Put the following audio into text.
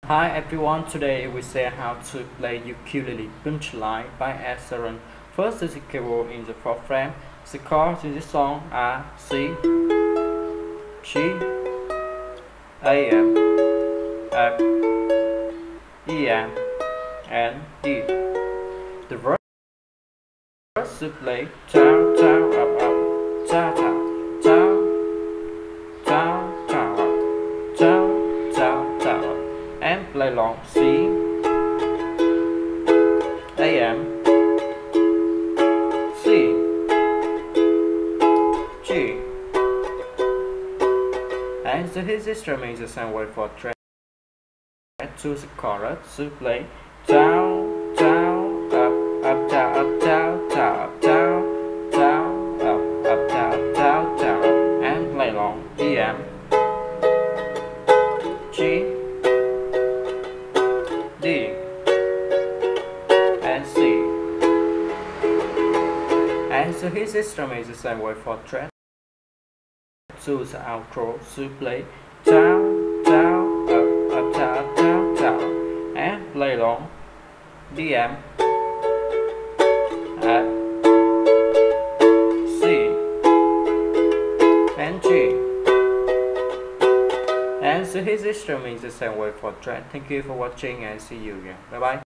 Hi everyone, today we see how to play ukulele Punchline by Sheeran. First is the keyboard in the fourth frame. The chords in this song are C, G, A M, F, E M, and D. The verse to play down, down, up, up, down, down, down, down, down, up, down, down, down, up, and play long C, A M, C, G, and the his instrument is the same way for track. To the chorus to play down, down, up, down, up, down, down, up, down, down, up, down, down, down, up, and play long E M, G, D, and C. And so his instrument is the same way for track. To the outro to play down, down, up, down, down, down, and play long D M, F, C, and G. And so his instrument is the same way for track. Thank you for watching and see you again. Bye bye.